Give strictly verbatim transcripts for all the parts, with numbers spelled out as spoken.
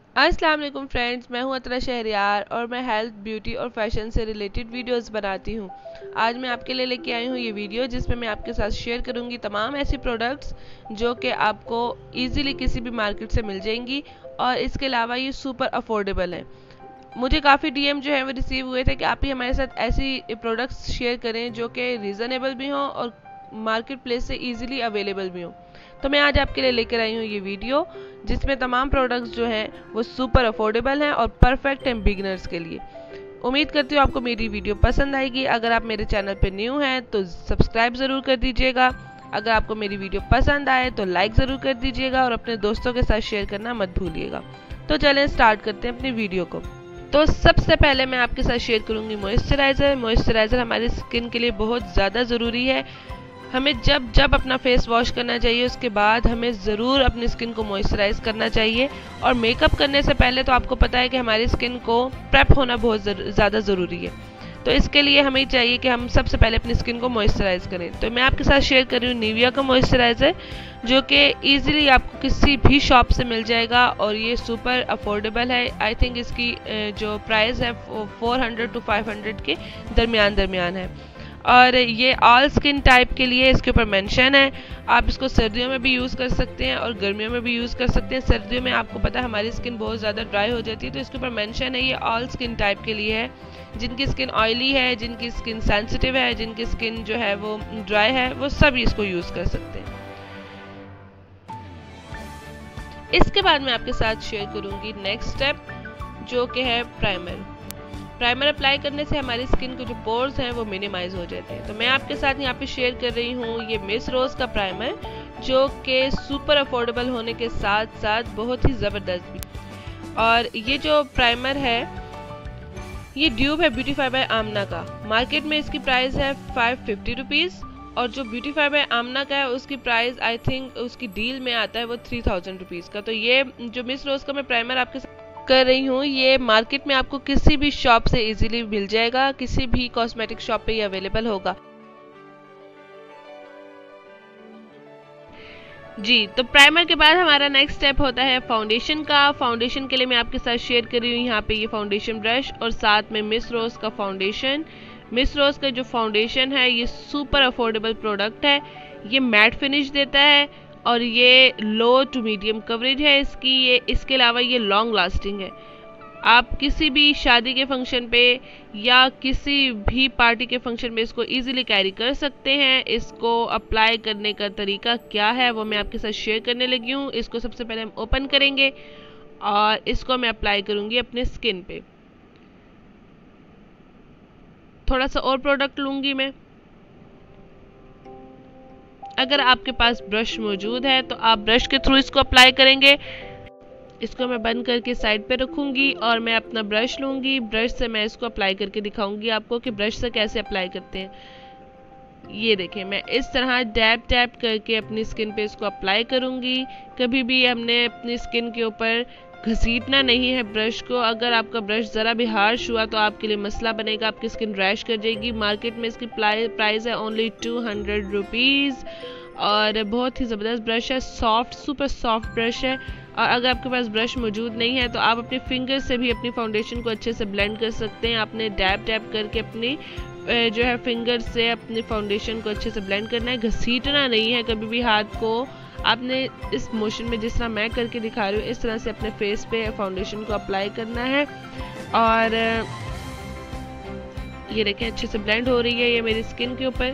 अस्सलाम वालेकुम फ्रेंड्स, मैं हूं अतरा शहरियार और मैं हेल्थ, ब्यूटी और फैशन से रिलेटेड वीडियोस बनाती हूं। आज मैं आपके लिए लेके आई हूं ये वीडियो जिसमें मैं आपके साथ शेयर करूंगी तमाम ऐसी प्रोडक्ट्स जो कि आपको इजीली किसी भी मार्केट से मिल जाएंगी और इसके अलावा ये सुपर अफोर्डेबल है। मुझे काफ़ी डीएम जो है वो रिसीव हुए थे कि आप ही हमारे साथ ऐसी प्रोडक्ट्स शेयर करें जो कि रीज़नेबल भी हों और मार्केट प्लेस से ईजिली अवेलेबल भी हों। तो मैं आज आपके लिए लेकर आई हूँ ये वीडियो जिसमें तमाम प्रोडक्ट्स जो हैं वो सुपर अफोर्डेबल हैं और परफेक्ट हैं बिगिनर्स के लिए। उम्मीद करती हूँ आपको मेरी वीडियो पसंद आएगी। अगर आप मेरे चैनल पर न्यू हैं तो सब्सक्राइब ज़रूर कर दीजिएगा। अगर आपको मेरी वीडियो पसंद आए तो लाइक ज़रूर कर दीजिएगा और अपने दोस्तों के साथ शेयर करना मत भूलिएगा। तो चलें स्टार्ट करते हैं अपनी वीडियो को। तो सबसे पहले मैं आपके साथ शेयर करूंगी मॉइस्चराइज़र। मॉइस्चराइज़र हमारी स्किन के लिए बहुत ज़्यादा ज़रूरी है। हमें जब जब अपना फेस वॉश करना चाहिए उसके बाद हमें ज़रूर अपनी स्किन को मॉइस्चराइज़ करना चाहिए। और मेकअप करने से पहले तो आपको पता है कि हमारी स्किन को प्रेप होना बहुत ज़्यादा ज़रूरी है। तो इसके लिए हमें चाहिए कि हम सबसे पहले अपनी स्किन को मॉइस्चराइज़ करें। तो मैं आपके साथ शेयर कर रही हूँ निविया का मॉइस्चराइज़र जो कि ईजिली आपको किसी भी शॉप से मिल जाएगा और ये सुपर अफोर्डेबल है। आई थिंक इसकी जो प्राइस है four hundred to five hundred के दरमियान दरमियान है और ये ऑल स्किन टाइप के लिए इसके ऊपर मेंशन है। आप इसको सर्दियों में भी यूज़ कर सकते हैं और गर्मियों में भी यूज़ कर सकते हैं। सर्दियों में आपको पता है हमारी स्किन बहुत ज़्यादा ड्राई हो जाती है, तो इसके ऊपर मेंशन है ये ऑल स्किन टाइप के लिए है। जिनकी स्किन ऑयली है, जिनकी स्किन सेंसिटिव है, जिनकी स्किन जो है वो ड्राई है, वो सब इसको यूज़ कर सकते हैं। इसके बाद मैं आपके साथ शेयर करूँगी नेक्स्ट स्टेप जो कि है प्राइमर। प्राइमर अप्लाई करने से हमारी स्किन के जो पोर्स हैं वो मिनिमाइज हो जाते हैं। तो मैं आपके साथ यहाँ पे शेयर कर रही हूँ ये मिस रोज का प्राइमर जो कि सुपर अफोर्डेबल होने के साथ साथ बहुत ही ज़बरदस्त भी। और ये जो प्राइमर है ये ड्यूब है ब्यूटीफाई बाय आमना का। मार्केट में इसकी प्राइस है फाइव फिफ्टी रुपीज़ और जो ब्यूटीफाई बाय आमना का है उसकी प्राइस आई थिंक उसकी डील में आता है वो थ्री थाउजेंड रुपीज़ का। तो ये जो मिस रोज का मैं प्राइमर आपके साथ कर रही हूँ ये मार्केट में आपको किसी भी शॉप से इजीली मिल जाएगा, किसी भी कॉस्मेटिक शॉप पे ये अवेलेबल होगा जी। तो प्राइमर के बाद हमारा नेक्स्ट स्टेप होता है फाउंडेशन का। फाउंडेशन के लिए मैं आपके साथ शेयर कर रही हूँ यहाँ पे ये फाउंडेशन ब्रश और साथ में मिस रोज का फाउंडेशन। मिस रोज का जो फाउंडेशन है ये सुपर अफोर्डेबल प्रोडक्ट है। ये मैट फिनिश देता है और ये लो टू मीडियम कवरेज है इसकी। ये इसके अलावा ये लॉन्ग लास्टिंग है। आप किसी भी शादी के फंक्शन पे या किसी भी पार्टी के फंक्शन में इसको इजीली कैरी कर सकते हैं। इसको अप्लाई करने का तरीका क्या है वो मैं आपके साथ शेयर करने लगी हूँ। इसको सबसे पहले हम ओपन करेंगे और इसको मैं अप्लाई करूँगी अपने स्किन पे। थोड़ा सा और प्रोडक्ट लूँगी मैं। अगर आपके पास ब्रश मौजूद है तो आप ब्रश के थ्रू इसको अप्लाई करेंगे। इसको मैं बंद करके साइड पे रखूंगी और मैं अपना ब्रश लूंगी। ब्रश से मैं इसको अप्लाई करके दिखाऊंगी आपको कि ब्रश से कैसे अप्लाई करते हैं। ये देखें मैं इस तरह डैब टैप करके अपनी स्किन पे इसको अप्लाई करूंगी। कभी भी हमने अपनी स्किन के ऊपर घसीटना नहीं है ब्रश को। अगर आपका ब्रश ज़रा भी हार्श हुआ तो आपके लिए मसला बनेगा, आपकी स्किन रैश कर जाएगी। मार्केट में इसकी प्राइस है ओनली टू हंड्रेड रुपीज़ और बहुत ही ज़बरदस्त ब्रश है, सॉफ्ट सुपर सॉफ्ट ब्रश है। और अगर आपके पास ब्रश मौजूद नहीं है तो आप अपने फिंगर से भी अपनी फाउंडेशन को अच्छे से ब्लेंड कर सकते हैं। आपने डैब टैप करके अपनी जो है फिंगर से अपनी फाउंडेशन को अच्छे से ब्लेंड करना है, घसीटना नहीं है कभी भी हाथ को। आपने इस मोशन में जिस तरह मैं करके दिखा रही हूँ इस तरह से अपने फेस पे फाउंडेशन को अप्लाई करना है। और ये देखें अच्छे से ब्लेंड हो रही है ये मेरी स्किन के ऊपर।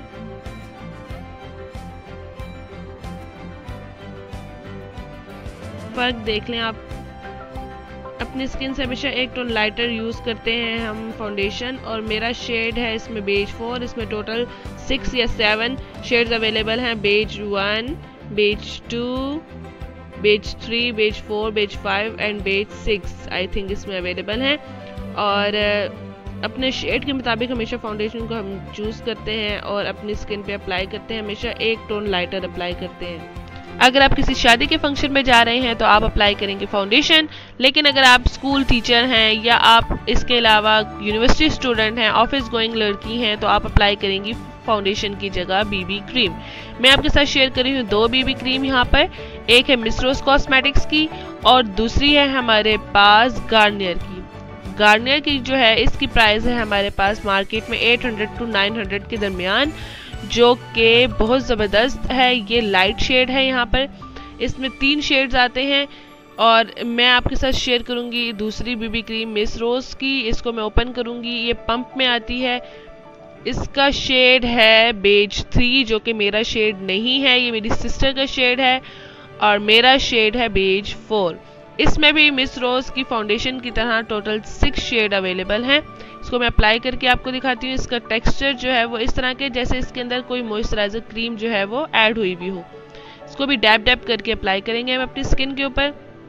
फर्क देख लें आप। अपनी स्किन से हमेशा एक टोन लाइटर यूज़ करते हैं हम फाउंडेशन और मेरा शेड है इसमें बेज फोर। इसमें टोटल सिक्स या सेवन शेड्स अवेलेबल हैं। Beige one, beige two, beige three, beige four, beige five and beige six I think इसमें अवेलेबल हैं। और अपने शेड के मुताबिक हमेशा फाउंडेशन को हम चूज़ करते हैं और अपनी स्किन पे अप्लाई करते हैं। हमेशा एक टोन लाइटर अप्लाई करते हैं। अगर आप किसी शादी के फंक्शन में जा रहे हैं तो आप अप्लाई करेंगे फाउंडेशन, लेकिन अगर आप स्कूल टीचर हैं या आप इसके अलावा यूनिवर्सिटी स्टूडेंट हैं, ऑफिस गोइंग लड़की हैं, तो आप अप्लाई करेंगी फाउंडेशन की जगह बीबी क्रीम। मैं आपके साथ शेयर कर रही हूँ दो बीबी क्रीम यहाँ पर। एक है मिस रोज कॉस्मेटिक्स की और दूसरी है हमारे पास गार्नियर की। गार्नियर की जो है इसकी प्राइस है हमारे पास मार्केट में आठ सौ टू नौ सौ के दरमियान, जो कि बहुत ज़बरदस्त है। ये लाइट शेड है, यहाँ पर इसमें तीन शेड्स आते हैं। और मैं आपके साथ शेयर करूंगी दूसरी बीबी क्रीम मिस रोज की। इसको मैं ओपन करूंगी, ये पंप में आती है। इसका शेड है बेज थ्री, जो कि मेरा शेड नहीं है, ये मेरी सिस्टर का शेड है और मेरा शेड है बेज फोर। इसमें भी मिस रोज की फाउंडेशन की तरह टोटल सिक्स शेड अवेलेबल हैं। इसको मैं अप्लाई करके आपको दिखाती हूँ। इसका टेक्सचर जो है वो इस तरह के जैसे इसके अंदर कोई मॉइस्चराइजर क्रीम जो है वो ऐड हुई भी हो। इसको भी डैप डैप करके अप्लाई करेंगे हम अपनी स्किन के ऊपर।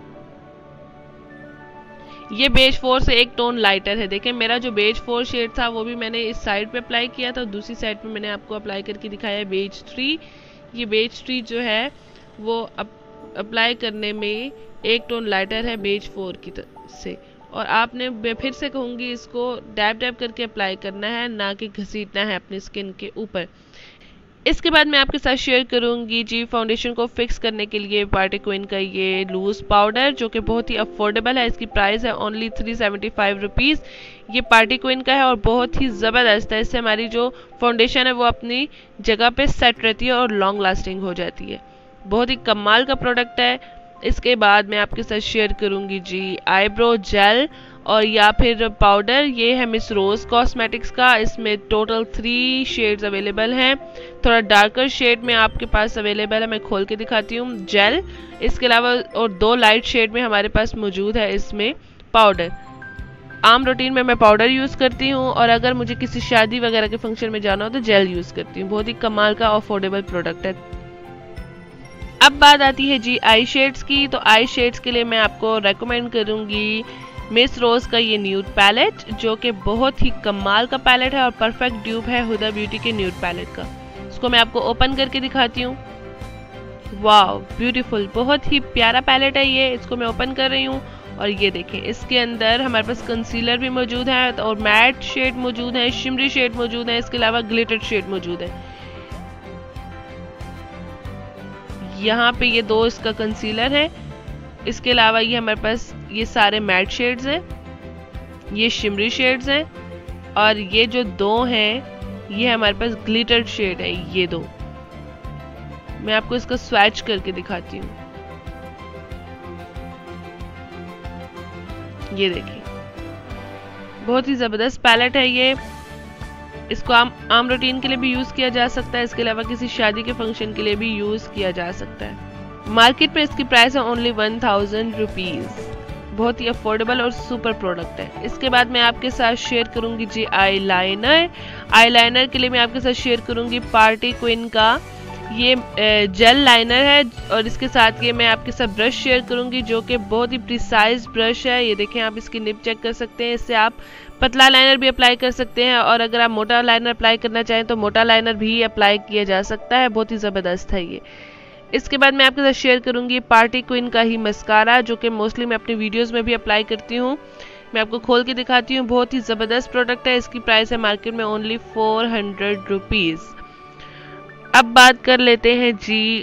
ये बेज फोर से एक टोन लाइटर है। देखें मेरा जो बेज फोर शेड था वो भी मैंने इस साइड पे अप्लाई किया था, दूसरी साइड पे मैंने आपको अप्लाई करके दिखाया है बेज थ्री। ये बेज थ्री जो है वो अप्लाई करने में एक टोन लाइटर है बेज फोर की तरफ से। और आपने मैं फिर से कहूँगी इसको डैप डैप करके अप्लाई करना है, ना कि घसीटना है अपनी स्किन के ऊपर। इसके बाद मैं आपके साथ शेयर करूंगी जी फाउंडेशन को फिक्स करने के लिए पार्टी क्वीन का ये लूज पाउडर, जो कि बहुत ही अफोर्डेबल है। इसकी प्राइस है only three seventy five rupees. ये पार्टी क्वीन का है और बहुत ही ज़बरदस्त है। इससे हमारी जो फाउंडेशन है वो अपनी जगह पे सेट रहती है और लॉन्ग लास्टिंग हो जाती है। बहुत ही कमाल का प्रोडक्ट है। इसके बाद मैं आपके साथ शेयर करूंगी जी आईब्रो जेल और या फिर पाउडर। ये है मिस रोज कॉस्मेटिक्स का। इसमें टोटल थ्री शेड्स अवेलेबल हैं। थोड़ा डार्कर शेड में आपके पास अवेलेबल है, मैं खोल के दिखाती हूँ जेल। इसके अलावा और दो लाइट शेड में हमारे पास मौजूद है इसमें पाउडर। आम रूटीन में मैं पाउडर यूज़ करती हूँ और अगर मुझे किसी शादी वगैरह के फंक्शन में जाना हो तो जेल यूज़ करती हूँ। बहुत ही कमाल का अफोर्डेबल प्रोडक्ट है। अब बात आती है जी आई शेड्स की। तो आई शेड्स के लिए मैं आपको रेकमेंड करूँगी मिस रोज का ये न्यूड पैलेट, जो कि बहुत ही कमाल का पैलेट है और परफेक्ट ड्यूप है हुदा ब्यूटी के न्यूड पैलेट का। इसको मैं आपको ओपन करके दिखाती हूँ। वाव ब्यूटीफुल, बहुत ही प्यारा पैलेट है ये। इसको मैं ओपन कर रही हूँ और ये देखें इसके अंदर हमारे पास कंसीलर भी मौजूद है और मैट शेड मौजूद है, शिमरी शेड मौजूद है, इसके अलावा ग्लिटर्ड शेड मौजूद है। यहाँ पे ये दो इसका कंसीलर है। इसके अलावा ये हमारे पास ये सारे मैट शेड्स हैं, ये शिमरी शेड्स हैं और ये जो दो हैं ये हमारे पास ग्लिटर्ड शेड है। ये दो मैं आपको इसका स्वैच करके दिखाती हूँ। ये देखिए बहुत ही जबरदस्त पैलेट है ये। इसको आम आम रूटीन के लिए भी यूज किया जा सकता है। इसके अलावा किसी शादी के फंक्शन के लिए भी यूज किया जा सकता है। मार्केट में इसकी प्राइस है ओनली वन थाउजेंड रुपीज। बहुत ही अफोर्डेबल और सुपर प्रोडक्ट है। इसके बाद मैं आपके साथ शेयर करूंगी जी आई लाइनर। आई लाइनर के लिए मैं आपके साथ शेयर करूंगी पार्टी क्वीन का ये जेल लाइनर है और इसके साथ ये मैं आपके साथ ब्रश शेयर करूंगी, जो कि बहुत ही प्रिसाइज ब्रश है। ये देखें आप इसकी निब चेक कर सकते हैं। इससे आप पतला लाइनर भी अप्लाई कर सकते हैं और अगर आप मोटा लाइनर अप्लाई करना चाहें तो मोटा लाइनर भी अप्लाई किया जा सकता है। बहुत ही ज़बरदस्त है ये। इसके बाद मैं आपके साथ शेयर करूंगी पार्टी क्वीन का ही मस्कारा, जो कि मोस्टली मैं अपनी वीडियोस में भी अप्लाई करती हूँ। मैं आपको खोल के दिखाती हूँ। बहुत ही ज़बरदस्त प्रोडक्ट है। इसकी प्राइस है मार्केट में ओनली फोर हंड्रेड रुपीज़। अब बात कर लेते हैं जी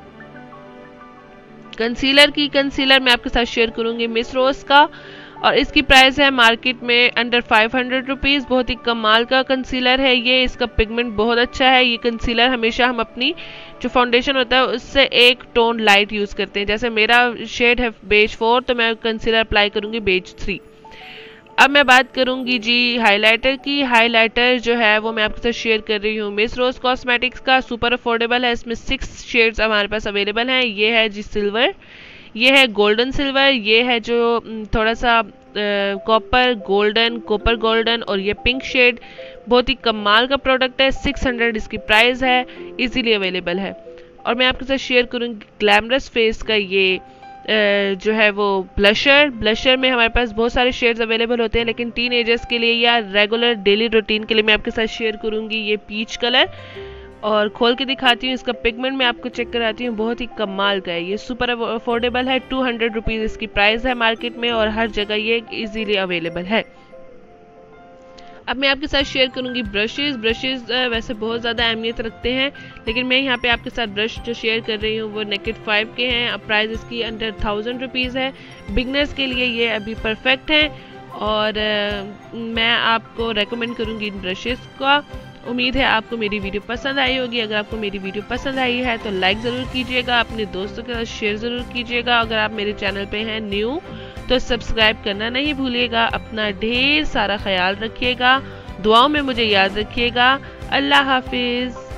कंसीलर की। कंसीलर मैं आपके साथ शेयर करूंगी मिस रोज का और इसकी प्राइस है मार्केट में अंडर फाइव हंड्रेड रुपीज़। बहुत ही कमाल का कंसीलर है ये। इसका पिगमेंट बहुत अच्छा है। ये कंसीलर हमेशा हम अपनी जो फाउंडेशन होता है उससे एक टोन लाइट यूज़ करते हैं। जैसे मेरा शेड है बेज फोर तो मैं कंसीलर अप्लाई करूंगी बेज थ्री। अब मैं बात करूंगी जी हाइलाइटर की। हाइलाइटर जो है वो मैं आपके साथ शेयर कर रही हूँ मिस रोज कॉस्मेटिक्स का। सुपर अफोर्डेबल है। इसमें सिक्स शेड्स हमारे पास अवेलेबल हैं। ये है जी सिल्वर, ये है गोल्डन सिल्वर, ये है जो थोड़ा सा कॉपर गोल्डन, कॉपर गोल्डन और ये पिंक शेड। बहुत ही कमाल का प्रोडक्ट है। सिक्स हंड्रेड इसकी प्राइस है, इजीली अवेलेबल है। और मैं आपके साथ शेयर करूँगी ग्लैमरस फेस का ये जो है वो ब्लशर। ब्लशर में हमारे पास बहुत सारे शेड्स अवेलेबल होते हैं, लेकिन टीन एजर्स के लिए या रेगुलर डेली रूटीन के लिए मैं आपके साथ शेयर करूँगी ये पीच कलर। और खोल के दिखाती हूँ। इसका पिगमेंट मैं आपको चेक कराती हूँ। बहुत ही कमाल का है ये। सुपर अफोर्डेबल है। टू हंड्रेड रुपीज़ इसकी प्राइस है मार्केट में और हर जगह ये इजीली अवेलेबल है। अब मैं आपके साथ शेयर करूंगी ब्रशेस। ब्रशेस वैसे बहुत ज़्यादा अहमियत रखते हैं, लेकिन मैं यहाँ पे आपके साथ ब्रश जो शेयर कर रही हूँ वो नेकेड फाइव के हैं। अब प्राइस इसकी अंडर थाउजेंड रुपीज़ है। बिगनर्स के लिए ये अभी परफेक्ट हैं और आ, मैं आपको रेकमेंड करूँगी इन ब्रशेस का। उम्मीद है आपको मेरी वीडियो पसंद आई होगी। अगर आपको मेरी वीडियो पसंद आई है तो लाइक ज़रूर कीजिएगा, अपने दोस्तों के साथ शेयर ज़रूर कीजिएगा। अगर आप मेरे चैनल पे हैं न्यू तो सब्सक्राइब करना नहीं भूलिएगा। अपना ढेर सारा ख्याल रखिएगा, दुआओं में मुझे याद रखिएगा। अल्लाह हाफिज़।